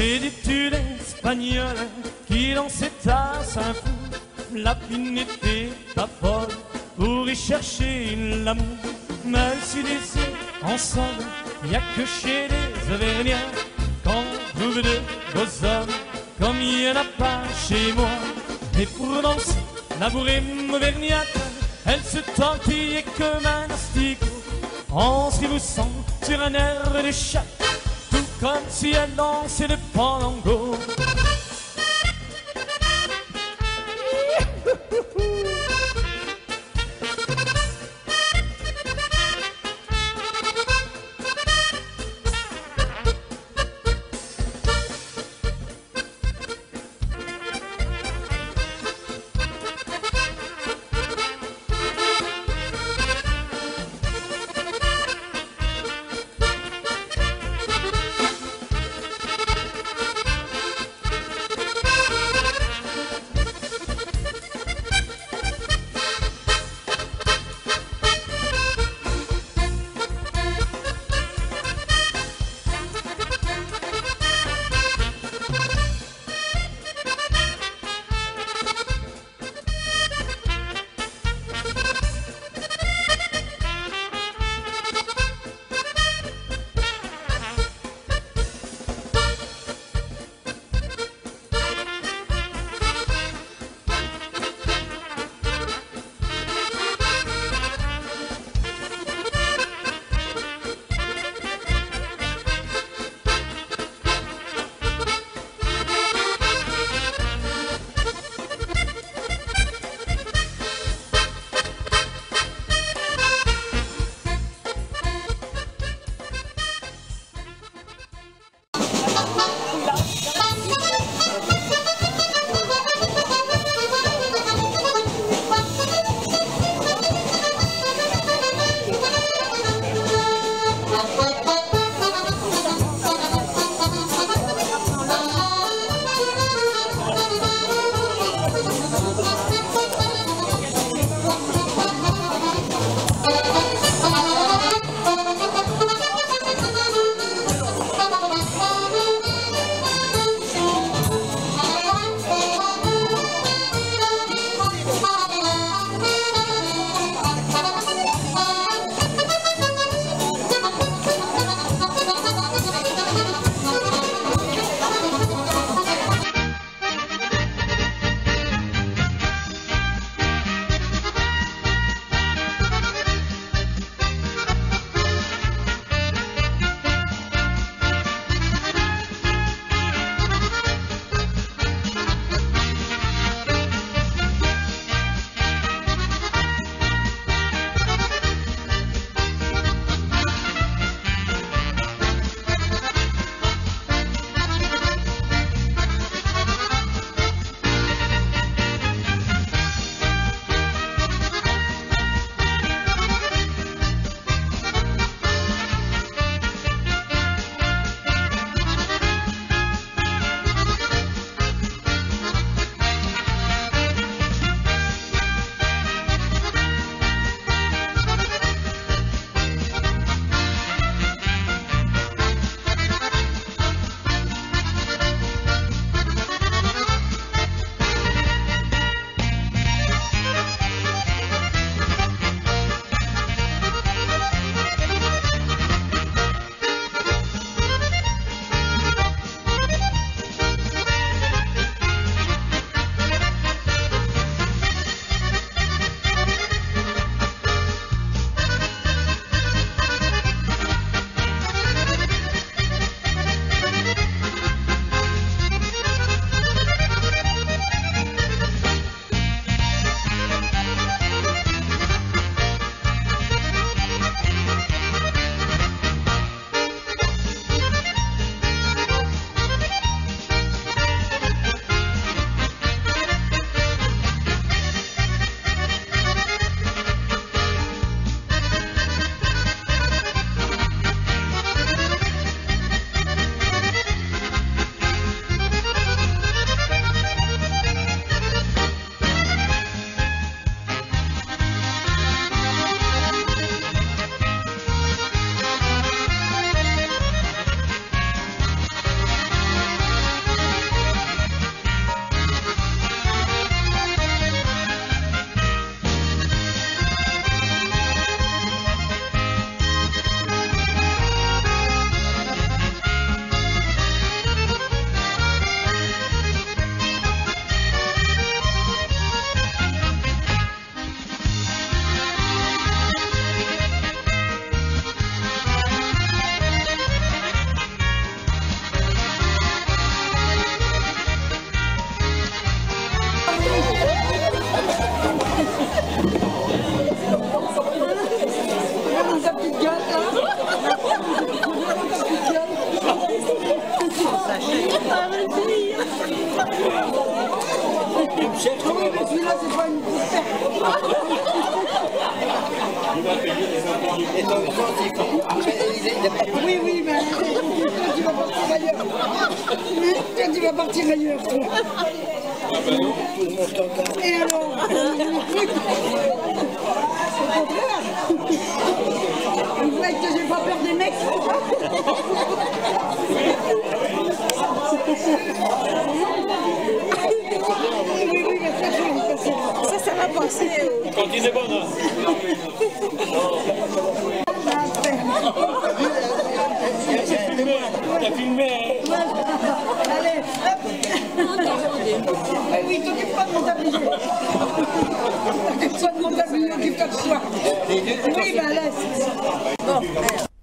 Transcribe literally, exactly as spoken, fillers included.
et d'études espagnoles qui dansait à Saint-Fou. La fille n'était pas folle pour y chercher l'amour, même si les yeux ensemble, y a que chez les Auvergnats qu'on trouve de beaux hommes comme il n'y en a pas chez moi. Et pour danser la bourrine auvergnate, elle se tortillait comme un asticot en se riboussant sur un air de chat, tout comme si elle dansait le pandango. Celui-là, c'est pas une Oui, oui, mais toi, tu vas partir ailleurs. Toi, tu vas partir ailleurs, toi. Et alors? Au contraire. Vous voyez que j'ai pas peur des mecs? Ça, ça va passer. Quand il est bon, hein. T'as filmé, hein. Allez, hop. Oui, t'occupe pas de mon tablier. T'occupe pas de mon tablier, occupe-toi de toi. Oui, ben laisse. Bon.